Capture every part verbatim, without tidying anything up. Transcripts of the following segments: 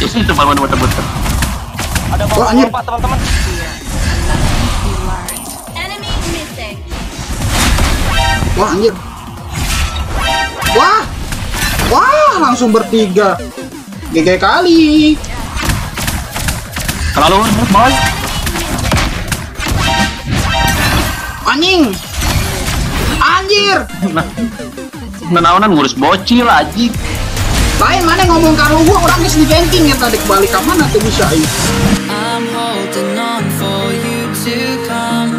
Itu mana betul-betul. Ada Oh, anjir. bapak teman-teman. Wah anjir. Wah. Wah, langsung bertiga. G G kali. Kalau boy. Anjing. Anjir. Menawanan ngurus bocil aja. Lain mana ngomong karo gua orang geus diganking ya tadi balik ke mana tuh bisa ieu. I'm holding on for you to come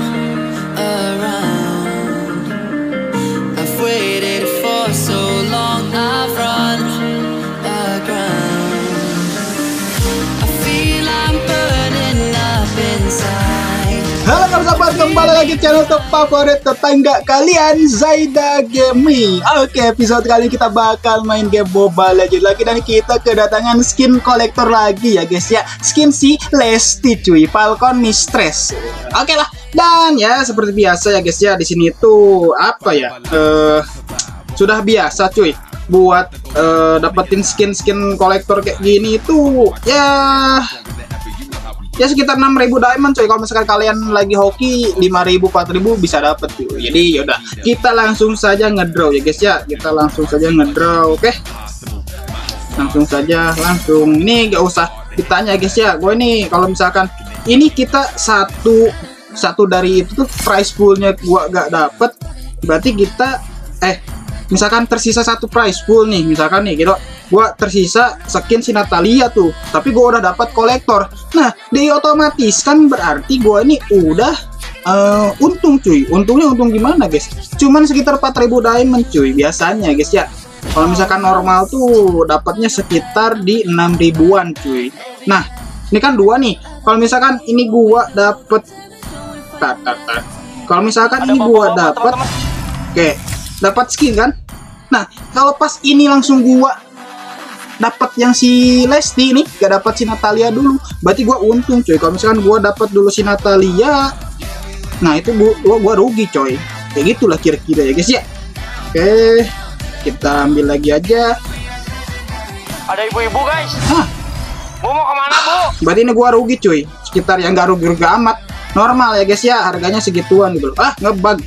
around. I've waited for so long, I've run aground. I feel I'm burning up inside. Halo kawan sahabat, kembali lagi channel terfavorit tetangga kalian, Zaida Gaming. Oke, episode kali ini kita bakal main game Mobile Legends lagi, dan kita kedatangan skin kolektor lagi ya guys ya. Skin si Lesti cuy, Falcon Mistress. Oke lah, dan ya seperti biasa ya guys ya, di sini tuh apa ya? Eh sudah biasa cuy buat uh, dapetin skin-skin kolektor kayak gini itu ya ya sekitar enam ribu diamond coy. Kalau misalkan kalian lagi hoki lima ribu empat ribu bisa dapet tuh. Jadi yaudah, kita langsung saja ngedraw ya guys ya. Kita langsung saja ngedraw, oke? Langsung saja, langsung. Ini gak usah ditanya guys ya. Gue nih kalau misalkan ini kita satu satu dari itu tuh prize poolnya gua gak dapet, berarti kita eh misalkan tersisa satu prize pool nih, misalkan nih gitu, gua tersisa skin si Natalia tuh, tapi gua udah dapat kolektor. Nah, di otomatis kan berarti gua ini udah uh, untung cuy. Untungnya untung gimana guys? Cuman sekitar empat ribu diamond cuy biasanya guys ya. Kalau misalkan normal tuh dapatnya sekitar di enam ribuan cuy. Nah, ini kan dua nih. Kalau misalkan ini gua dapet tar, tar, tar. Kalau misalkan ini gua dapet, oke, dapat skin kan. Nah, kalau pas ini langsung gua dapat yang si Lesti nih, gak dapat si Natalia dulu, berarti gua untung coy. Kalau misalkan gua dapat dulu si Natalia, nah itu gua gua rugi coy. Kayak gitulah kira-kira ya guys ya. Oke, kita ambil lagi aja. Ada ibu-ibu guys. Hah, Bu mau kemana bu? berarti ini gua rugi cuy. Sekitar yang gak rugi-rugi amat. Normal ya guys ya, harganya segituan gitu. Ah, ngebug.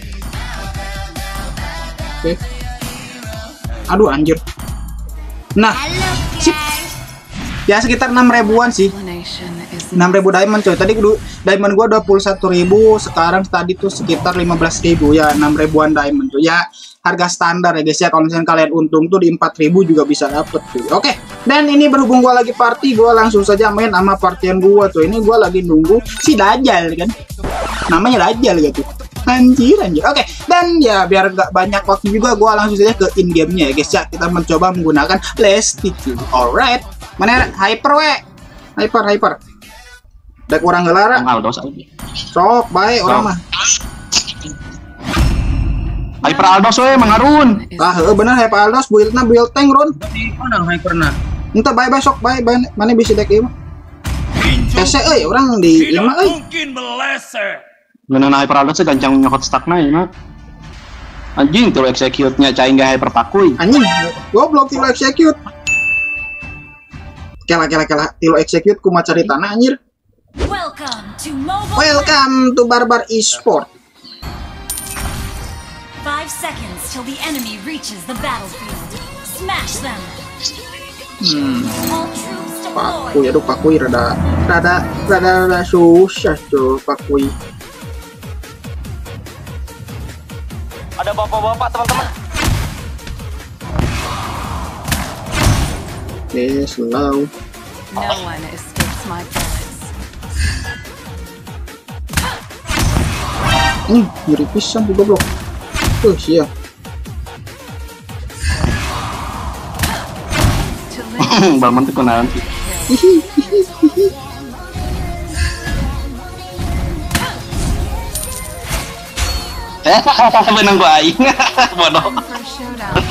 Oke. Aduh anjir. Nah, sip. Ya sekitar enam ribuan sih. enam ribu diamond coy. Tadi dulu diamond gua dua puluh satu ribu, sekarang tadi tuh sekitar lima belas ribu ya, enam ribuan diamond tuh. Ya harga standar ya guys ya. Kalau misalnya kalian untung tuh di empat ribu juga bisa dapet tuh. Oke. Dan ini berhubung gua lagi party, gua langsung saja main sama partyan gua tuh. Ini gua lagi nunggu si Dajjal kan. Namanya Dajjal gitu. Anjir anjir. Oke, dan ya biar nggak banyak waktu juga, gua langsung saja ke in game-nya ya guys ya. Kita mencoba menggunakan Lesti. Alright. Mana hyper we? Hyper hyper. Dek orang gelara. Aldos aja. Sok baik orang mah. Hyper Aldos we mengarun. Ah, heeh bener hyper Aldos build-na build tank run. Di mana hyperna? Entah bae besok bae mana bisa dek ieu mah. Ese euy orang di lima euy. Mungkin meleset. Ngeunana hyper Aldos teh gancang nyokot stackna ya mah. Anjing tuh execute-nya cai enggak hyper pakuy. Anjing, goblok tilu execute. Kela kela kela tilu execute kumaha cari tanah anjir. Welcome to Mobile. Welcome to Barbar Esport. Five seconds till the enemy reaches the battlefield. Smash them. Hmm, All troops pakui, deployed. aduh pakui rada rada rada rada susah tuh pakui. Ada bapak-bapak teman-teman. Oke, slow. No one escapes my bullets. Hmm, nyeri pisan tuh goblok. Tuh, siap. Balman tuh kenalan. Hihi, hihi, hihi. Eh, menang gua aing. Bodoh. For a showdown.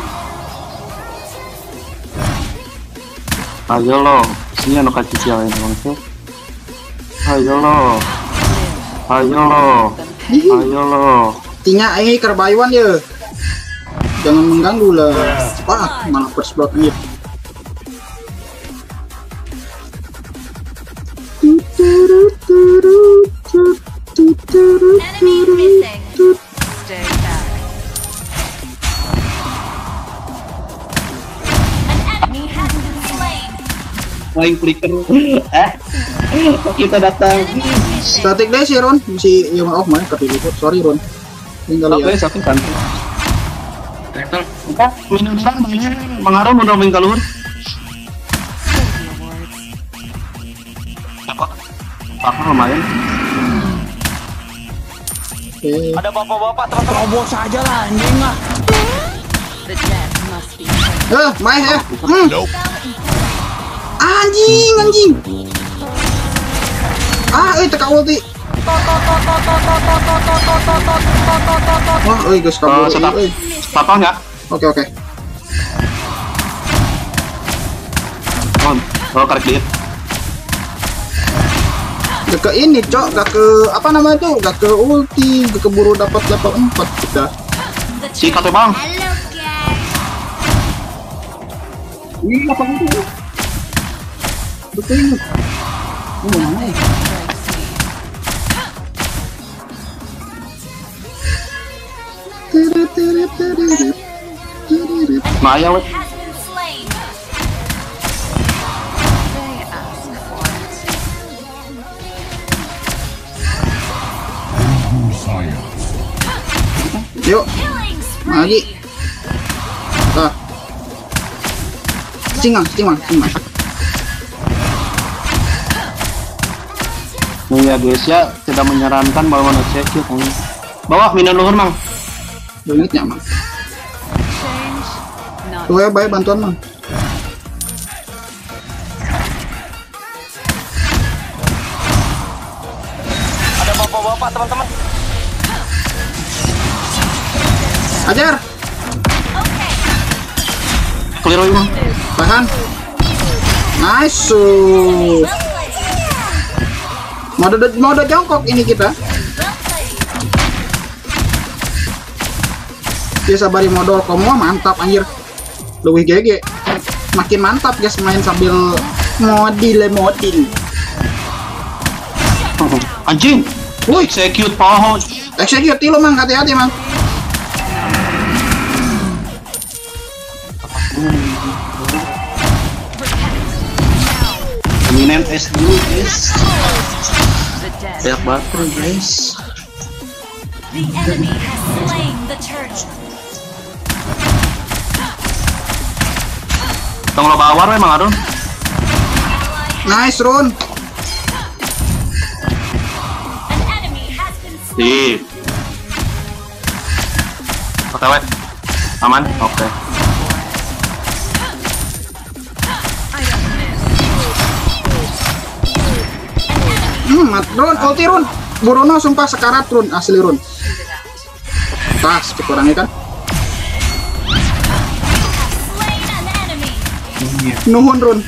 Ayo lo, sini anu kacil sial ini bangsa. Ayo lo. Ayo lo. Hihi. Ayo lo. Tinya ini kerbayuan ya. Jangan mengganggu lah. Wah, malah first blood nih. main flicker. Eh, kita datang. Statik deh si Ron, si yang off main kepilih. Sorry Ron. Tinggal Oke, ya. satu santai. Betul. Enggak, minum sang banyak. Mengaruh mau main keluar. Apa? Apa lumayan? Oke. Ada bapak-bapak teman-teman. Terobos aja lah anjing lah. Eh, main ya. Hmm. Anjing, anjing. Ah, eh teka ulti. Wah, oi guys kabur. Oh, setap. Oi. Apa enggak? Oke, oke. Oh, oh karek dia. Gak ke ini, Cok. Gak ke apa namanya tuh? Gak ke ulti, gak keburu dapat level empat kita. Si kata bang. Hello, guys. Ini apa itu? Betul. Oh, mana? Maya weh. Has been slain. Yuk, Killing lagi. spree. Ah. Cingang, cingang, cingang. Nih ya guys ya, tidak menyarankan bahwa manusia cek. Bawah minum luhur mang. Unitnya mang. Tuh ya, baik bantuan mang. Ada bapak-bapak teman-teman. Ajar, Clear weh mang. tahan. Nice. Mode mode jongkok ini kita. Dia sabari modal kamu mantap anjir. Lebih G G. Makin mantap guys main sambil modil modil. Anjing. Woi, execute poho. Execute lo mang, hati-hati mang. Minen S dulu guys. Banyak banget guys. The enemy has slain the turtle. Tong lo bawar weh mang Arun. Nice run. An enemy has been slain. Sip. Oke weh. Aman? Oke. Hmm, mat run, ulti run. Burono sumpah sekarat run, asli run. Tas, kekurangnya kan. Slain an enemy. Nuhun run.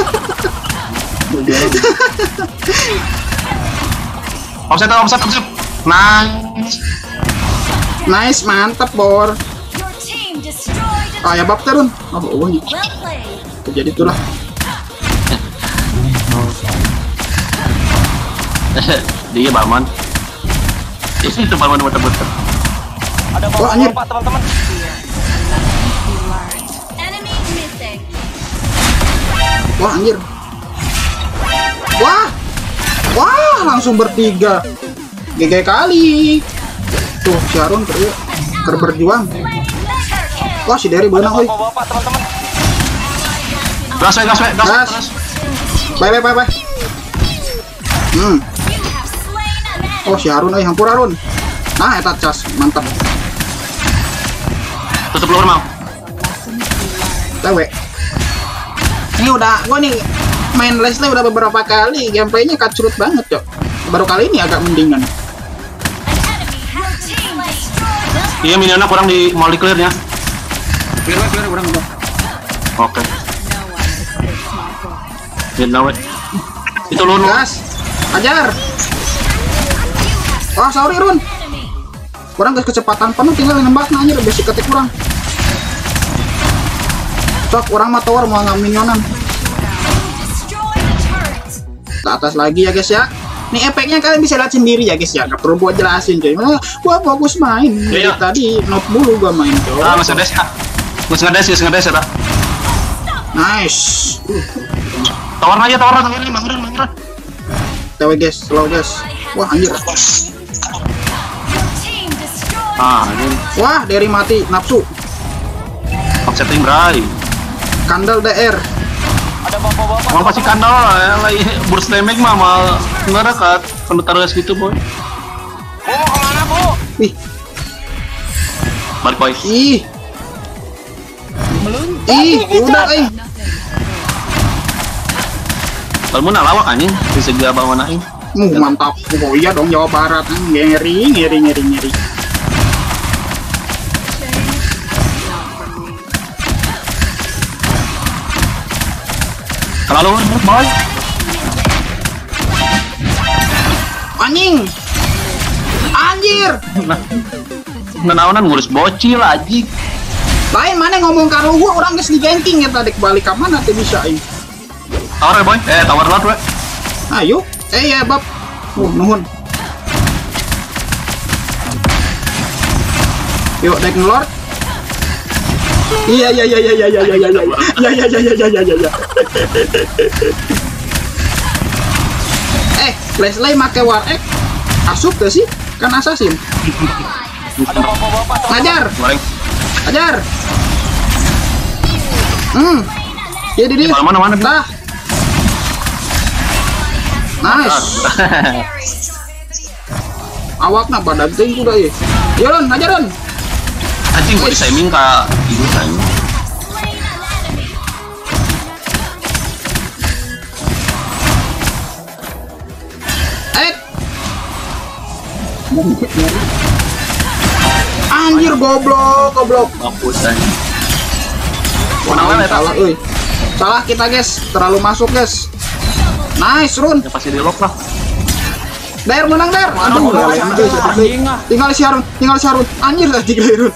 Offset, offset, offset. Nice. Nice, mantap bor. Your team destroyed a Ah ya bab terun. Oh, oh, well played. jadi itulah. Dia Balman. Itu Balman betul-betul. Ada Wah, anjir. bapak-bapak teman-teman. Enemy missing. Wah anjir. Wah. Wah, langsung bertiga. G G kali. Tuh, si Harun kerja berjuang. Slain mega kill. Wah, si Derry Ada benar oi. bapak-bapak teman-teman. Gas weh, gas weh, gas. Gas. gas. Bye bye bye bye. Hmm. You have slain an enemy. Oh, si Harun oi, hampur Harun. Nah, eta cas, mantap. Tutup luar mau. Tewe. Ini udah gua nih main Leslie udah beberapa kali, gameplaynya kacrut banget, Cok. Baru kali ini agak mendingan. An enemy has team destroyed. Iya minionnya kurang di mau di clear-nya. Clear clear kurang udah. Oke. Minna weh. Itu lu. Gas. Ajar. Wah, sorry Run. Enemy. Kurang guys kecepatan penuh tinggal nembak nah, anjir basic ketik kurang. Cok, orang mah tower mau nggak minionan. Destroy the turret. Ke atas lagi ya guys ya. Nih efeknya kalian bisa lihat sendiri ya guys ya. Gak perlu buat jelasin coy. Nah, gua fokus main. Dari Iya. tadi not dulu gua main coy. Ah, masih ngedes ya. Masih ngedes, masih ngedes ya, Pak. Nice. Tawaran aja, tawaran, tawaran, mangeran, mangeran. T W guys, slow guys. Wah anjir. Your team destroyed. Ah, ini Wah, Derry mati, nafsu. setting Bray. Kandel D R. Ada bapak-bapak. Mau pasti kandal ya, lagi burst damage mah mal nggak dekat. Kalau taruh gitu boy. Bu mau kemana bu? Ih, Balik boy. ih. Ih, udah eh. Kalau mau nalawak anjing, di segi abang manain. Uh, mantap. Oh iya dong Jawa Barat. Hmm, ngeri, ngeri, ngeri, ngeri. Kalau boy. Anjing. Anjir. Nah, menawanan ngurus bocil aja. Lain mana ngomong karo gua orang geus diganking ya tadi balik ke mana teh bisa ini. Tawar ya boy. Eh, tawar lot we. Ayo. Eh ya bab. Uh, nuhun. Yuk naik ngelor. Iya iya iya iya iya iya iya iya iya iya iya iya iya iya iya. Eh, Leslie make war X. Asup gak sih? Kan assassin. Ada bapak-bapak. teman-teman. Ngajar, Goreng. ngajar. Hmm. Ya Didi. Di mana-mana, Bi. Dah. Nice. Awakna badan tinggi udah ya. Ya Ron, ngajar Ron. Anjing gua di-timing ka ibu saya. Eh. Anjir goblok, goblok. Mampus anjing. Wah, Mana ya, salah, euy. Salah kita, guys. Terlalu masuk, guys. Nice, Run. Ya pasti di lock lah. Der menang, Der. Aduh, Waduh, ya, anjing, ya, anjing, ah. tinggal si Harun, tinggal si Harun. Anjir lah tiga Harun.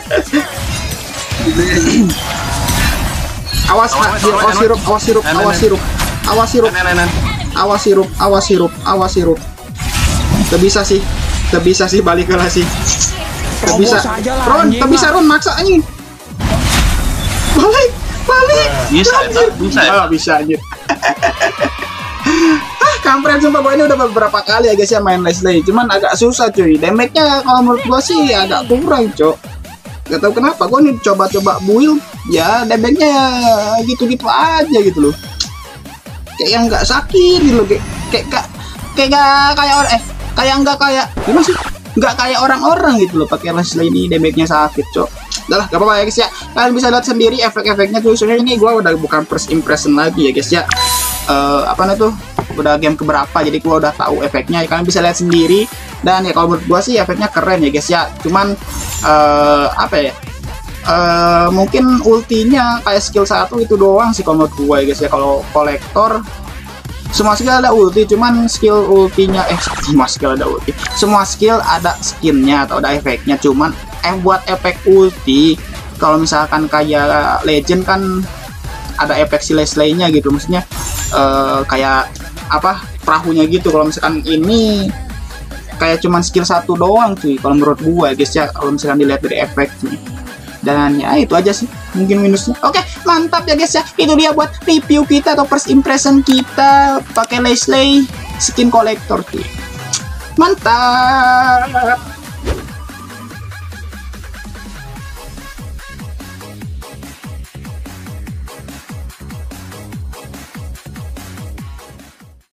Awas, Awas, ha- awas awas, sirup, awas sirup, Nen, nen, awas nen. sirup. Awas sirup, Nen, nen, nen. awas sirup, awas sirup, awas sirup. Tidak bisa sih. Tidak bisa sih balik ke sih. Tidak bisa. Terobos aja lah, Ron, anjing, tidak bisa ah. Ron, maksa anjing. Balik, balik. Bisa, Anjir. bisa ya? Ah, bisa anjir. Ah, kampret sumpah gua ini udah beberapa kali ya guys ya main Leslie. Cuman agak susah cuy. Damage-nya kalau menurut gua sih agak kurang, Cok. Gak tahu kenapa gua nih coba-coba build ya damage-nya gitu-gitu aja gitu loh. Kayak yang nggak sakit gitu loh, kayak kayak kayak kayak nggak kayak orang eh kayak nggak kayak gimana sih? Nggak kayak orang-orang gitu loh pakai Leslie ini damage-nya sakit, Cok. Udah lah, gak apa-apa ya guys ya. Kalian bisa lihat sendiri efek-efeknya tuh. Soalnya ini gua udah bukan first impression lagi ya guys ya. Uh, apa namanya tuh udah game keberapa jadi gua udah tahu efeknya, kalian bisa lihat sendiri. Dan ya kalau menurut gua sih efeknya keren ya guys ya, cuman uh, apa ya uh, mungkin ultinya kayak skill satu itu doang sih kalau menurut gua ya guys ya. Kalau kolektor semua skill ada ulti, cuman skill ultinya eh semua skill ada ulti semua skill ada skinnya atau ada efeknya, cuman eh buat efek ulti kalau misalkan kayak legend kan ada efek si Leslie-nya gitu, maksudnya uh, kayak apa perahunya gitu. Kalau misalkan ini kayak cuman skill satu doang cuy kalau menurut gua guys ya, kalau misalkan dilihat dari efeknya. Dan ya itu aja sih mungkin minusnya. Oke, mantap ya guys ya, itu dia buat review kita atau first impression kita pakai Leslie skin collector cuy. Mantap.